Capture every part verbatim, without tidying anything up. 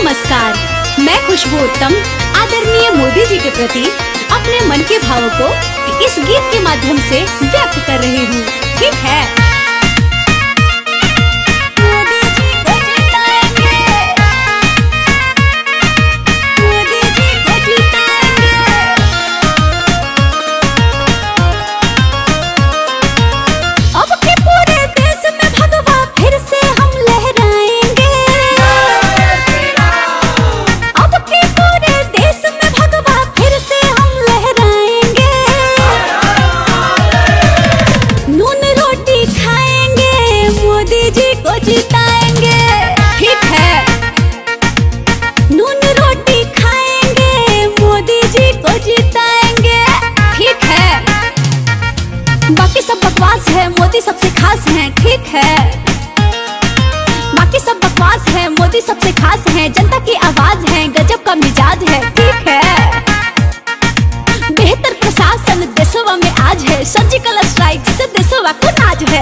नमस्कार, मैं खुशबू उत्तम आदरणीय मोदी जी के प्रति अपने मन के भावों को इस गीत के माध्यम से व्यक्त कर रही हूँ। ठीक है। मोदी जी को जिताएंगे, मोदी जी को जिताएंगे। अब के पूरे देश में भगवा फिर से हम लहराएंगे। अब के पूरे देश में भगवा फिर से हम लहराएंगे। नून रोटी खाएंगे, मोदी जी को जिताएंगे। ठीक है। नून रोटी खाएंगे, मोदी जी को जिताएंगे। ठीक है। बाकी सब बकवास है, मोदी सबसे खास है। ठीक है। बाकी सब बकवास है, मोदी सबसे खास है। जनता की आवाज है, गजब का मिजाज है। ठीक है। बेहतर प्रशासन देशवा में आज है। सर्जिकल स्ट्राइक से देशवा को नाज है।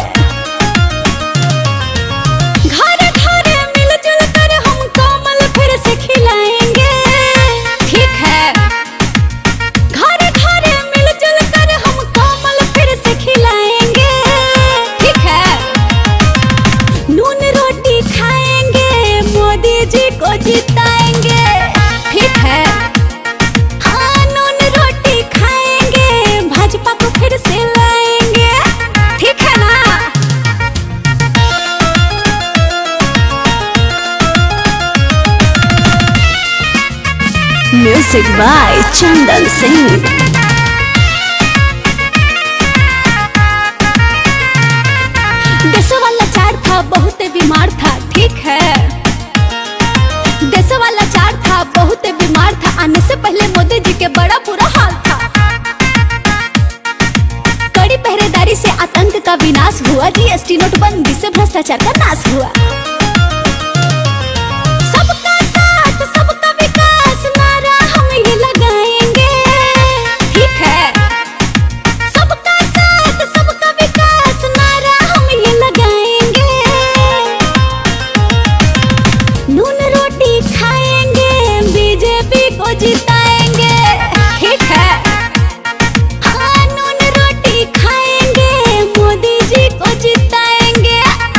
घर घर मिलजुल कर हम कमल फिर से खिलाएंगे। ठीक है। घर घर मिलजुल कर हम कमल फिर से खिलाएंगे। ठीक है। नून रोटी खाएंगे, मोदी जी को जिताएंगे। ठीक है। हाँ, नून रोटी खाएंगे, भाजपा को फिर से लाएंगे। ठीक है ना। Music by Chandan Singh. देश वाला चार था, बहुत बीमार था। ठीक है। देश वाला चार था, बहुत बीमार था। आने से पहले मोदी जी के बड़ा बुरा हाल था। कड़ी पहरेदारी से आतंक का विनाश हुआ। जीएसटी नोटबंदी से भ्रष्टाचार का नाश हुआ। सबका साथ सबका विकास नारा हम ये लगाएंगे। ठीक है। सबका साथ सबका विकास नारा हम ये लगाएंगे। नून रोटी खाएंगे, बीजेपी को जिताएंगे। ठीक है। हाँ, नून रोटी खाएंगे, मोदी जी को जिताएंगे।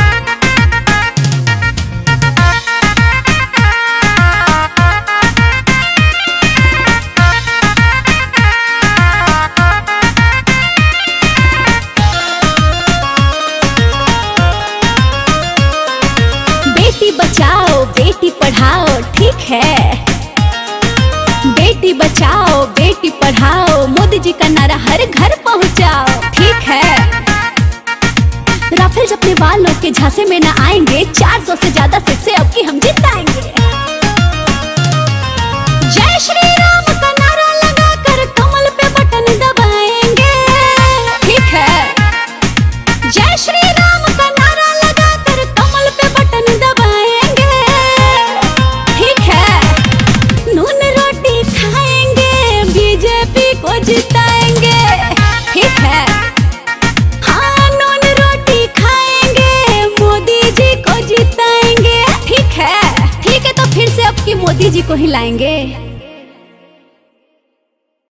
बेटी बचाओ, बेटी पढ़ाओ। ठीक है। बेटी बचाओ, बेटी पढ़ाओ, मोदी जी का नारा हर घर पहुंचाओ। ठीक है। राफेल जपने वालों के झांसे में न आएंगे। चार सौ से ज्यादा सीट से अब की हम जिताएंगे। जय श्री राम का नारा लगाकर कमल पे बटन दबाएंगे। ठीक है। जय श्री राम का नारा लगाकर कमल पे बटन दबाएंगे। ठीक है। नून रोटी खाएंगे, बीजेपी को जिताएंगे। ठीक है। हाँ, नून रोटी खाएंगे, मोदी जी को जिताएंगे। ठीक है। ठीक है, तो फिर से अब की मोदी जी को हिलाएंगे।